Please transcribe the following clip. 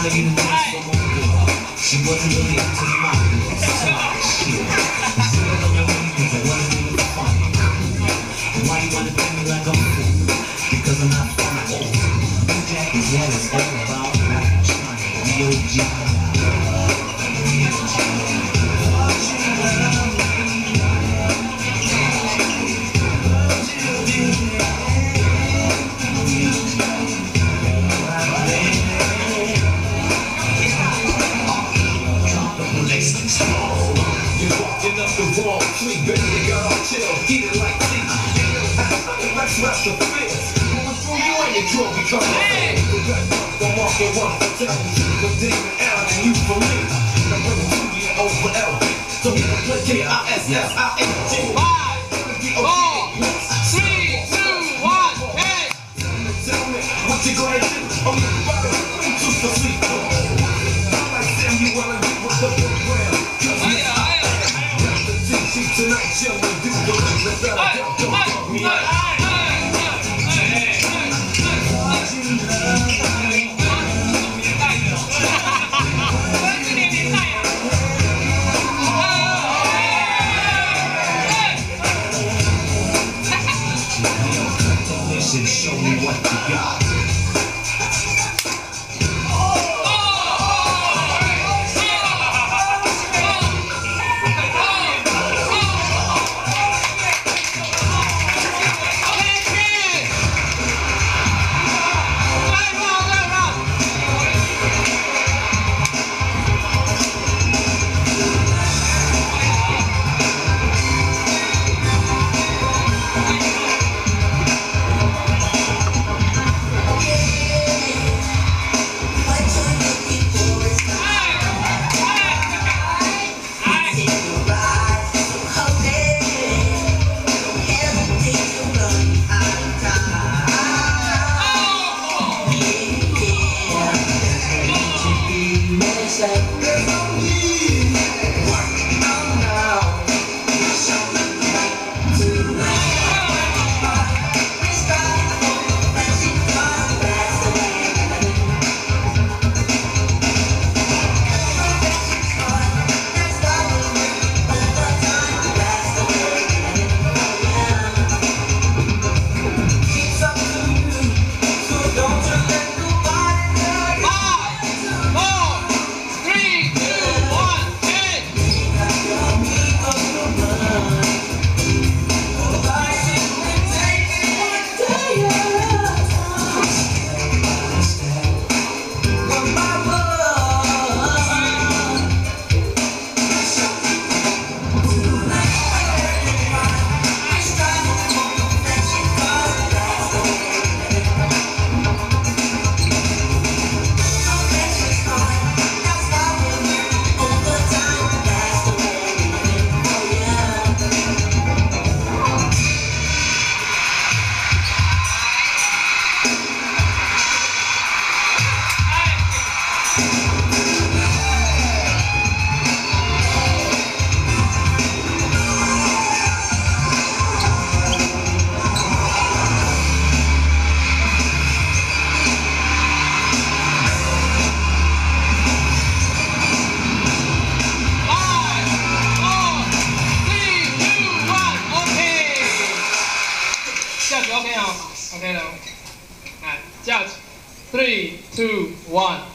you know some more girl. She wasn't really into my girl. Shit. Zero on your way because I wasn't even funny. Why you wanna play me like I'm fool? Because I'm not funny. New Jack is what it's all about. D.O.G. The wall, sweet baby, they got all chill, eat it like tea. Let's wrap the fist. Going through you and your jaw become a thing. The red ones don't walk in one for ten. The demon out and you for me. I'm bringing 2 year old for LB. So he can play K-I-S-S-I-N-G. 5, 4, 3, 2, 1, hey! Tell me, what you gonna do? Oh, you better bring two for sleep. I like Sam, you wanna be with the program. Tonight, chill and do the rest of that. Don't fuck me up. Show me what you got. OK 了，OK 了，来 ，Judge，3、2、1。